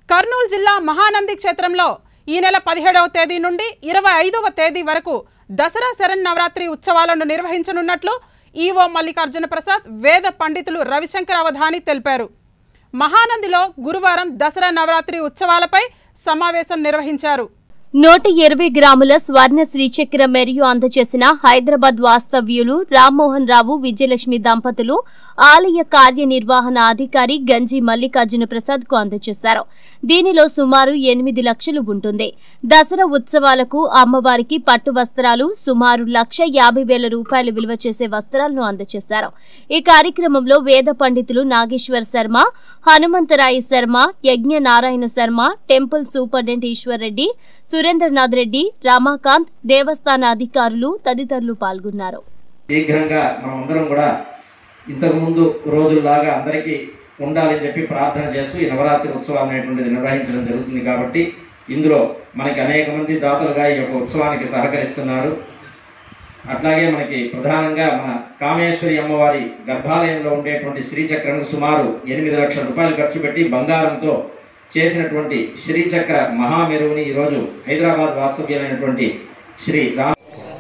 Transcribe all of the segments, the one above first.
కర్నూలు జిల్లా మహానంది క్షేత్రంలో ఈ నెల 17వ తేదీ నుండి 25వ తేదీ వరకు దసరా శరన్నవరాత్రి ఉత్సవాలను నిర్వహించనున్నట్లు ఈవో మల్లికార్జున ప్రసాద్ వేద పండితులు రవిశంకర్ అవధాని తెలిపారు. మహానందిలో గురువారం దసరా నవరాత్రి ఉత్సవాలపై సమావేశం నిర్వహించారు. 120 గ్రాముల స్వర్ణ శ్రీచక్ర మెరియు అందజేసిన హైదరాబాద్ వాస్తవ్యులు రామ్మోహన్ రావు విజయలక్ష్మి దంపతులు ఆలయ కార్యనిర్వహణ అధికారి గంజి మల్లికార్జున ప్రసాద్ కు అందజేశారు. దీనిలో సుమారు 8 లక్షలు ఉంటుంది. దసరా ఉత్సవాలకు అమ్మవారికి పట్టు వస్త్రాలు సుమారు 1,50,000 రూపాయలు విలువ చేసే వస్త్రాలను అందజేశారు. ఈ కార్యక్రమంలో వేద పండితులు నాగేశ్వర్ శర్మ, హనుమంతరాయ శర్మ, యజ్ఞ నారాయణ శర్మ, టెంపుల్ సూపరింటెండెంట్ ఈశ్వర్ రెడ్డి, సురేంద్రనాథ్ రెడ్డి, రమాకాంత్, దేవస్థాన అధికారులు తదితరులు పాల్గొన్నారు. శీఘ్రంగా మనమందరం కూడా ఇంతకు ముందు రోజుల్లాగా అందరికీ ఉండాలని చెప్పి ప్రార్థన చేస్తూ ఈ నవరాత్రి ఉత్సవం అనేటువంటిది నిర్వహించడం జరుగుతుంది. కాబట్టి ఇందులో మనకి అనేక మంది దాతలుగా ఈ యొక్క ఉత్సవానికి సహకరిస్తున్నారు. అట్లాగే మనకి ప్రధానంగా మన కామేశ్వరి అమ్మవారి గర్భాలయంలో ఉండేటువంటి శ్రీచక్రం సుమారు 8 లక్షల రూపాయలు ఖర్చు పెట్టి బంగారంతో చేసినటువంటి శ్రీచక్ర మహామెరువుని ఈరోజు హైదరాబాద్ వాస్తవ్యులైనటువంటి శ్రీ రామ్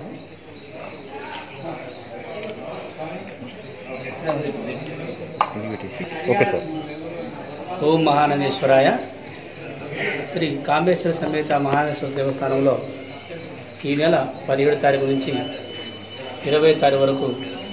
ఓం మహానందేశ్వరాయ. శ్రీ కామేశ్వర సమేత మహానందేశ్వర దేవస్థానంలో ఈ నెల 17వ తారీఖు నుంచి 20వ తారీఖు వరకు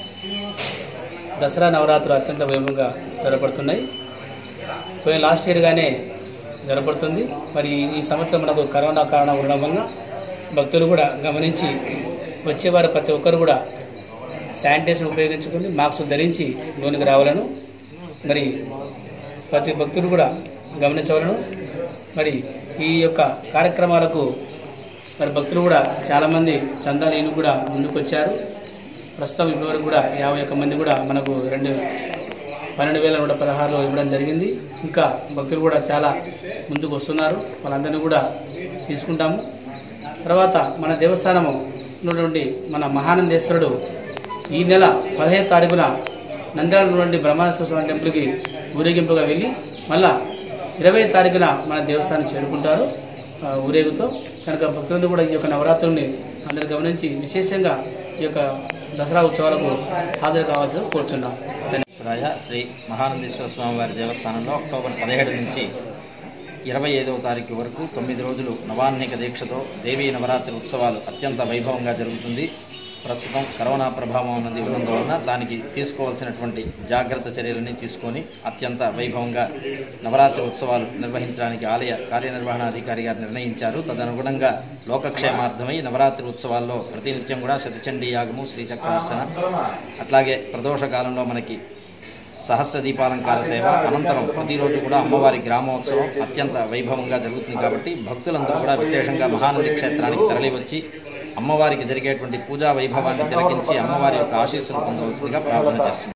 దసరా నవరాత్రులు అత్యంత వైభవంగా జరపడుతున్నాయి. పోయిన లాస్ట్ ఇయర్గానే జరపడుతుంది. మరి ఈ సంవత్సరం మనకు కరోనా కారణం ఉండడం వల్ల భక్తులు కూడా గమనించి వచ్చేవారు ప్రతి ఒక్కరు కూడా శానిటైజర్ ఉపయోగించుకుని మాస్క్ ధరించి లోనికి రావాలను మరి ప్రతి భక్తులు కూడా గమనించవలను. మరి ఈ యొక్క కార్యక్రమాలకు మరి భక్తులు కూడా చాలామంది చందాలు కూడా ముందుకు వచ్చారు. ప్రస్తుతం ఇప్పటివరకు కూడా 51 మంది కూడా మనకు 12,116 ఇవ్వడం జరిగింది. ఇంకా భక్తులు కూడా చాలా ముందుకు వస్తున్నారు. వాళ్ళందరినీ కూడా తీసుకుంటాము. తర్వాత మన దేవస్థానము నుండి మన మహానందేశ్వరుడు ఈ నెల 15వ తారీఖున నంద్యాల నుండి బ్రహ్మేశ్వర స్వామి టెంపుల్కి ఊరేగింపుగా వెళ్ళి మళ్ళా 20వ తారీఖున మన దేవస్థానం చేరుకుంటారు ఊరేగుతో. కనుక భక్తులందరూ కూడా ఈ యొక్క నవరాత్రుల్ని అందరూ గమనించి విశేషంగా ఈ యొక్క దసరా ఉత్సవాలకు హాజరు కావాల్సి కోరుచున్నాం. శ్రీ మహానందేశ్వర స్వామి వారి దేవస్థానంలో అక్టోబర్ 17 నుంచి 25వ తారీఖు వరకు 9 రోజులు నవాన్నిక దీక్షతో దేవీ నవరాత్రి ఉత్సవాలు అత్యంత వైభవంగా జరుగుతుంది. ప్రస్తుతం కరోనా ప్రభావం ఉన్నది ఉన్నందువలన దానికి తీసుకోవాల్సినటువంటి జాగ్రత్త చర్యలని తీసుకొని అత్యంత వైభవంగా నవరాత్రి ఉత్సవాలు నిర్వహించడానికి ఆలయ కార్యనిర్వహణాధికారి గారు నిర్ణయించారు. తదనుగుణంగా లోకక్షేమార్థమై నవరాత్రి ఉత్సవాల్లో ప్రతినిత్యం కూడా శతచండీ యాగము, శ్రీచక్రార్చన, అట్లాగే ప్రదోష కాలంలో మనకి సహస్ర దీపాలంకార సేవ, అనంతరం ప్రతిరోజు కూడా అమ్మవారి గ్రామోత్సవం అత్యంత వైభవంగా జరుగుతుంది. కాబట్టి భక్తులందరూ కూడా విశేషంగా మహానంది క్షేత్రానికి తరలివచ్చి అమ్మవారికి జరిగేటువంటి పూజా వైభవాన్ని తిలకించి అమ్మవారి యొక్క ఆశీస్సులు పొందవలసిందిగా ప్రార్థన చేస్తున్నారు.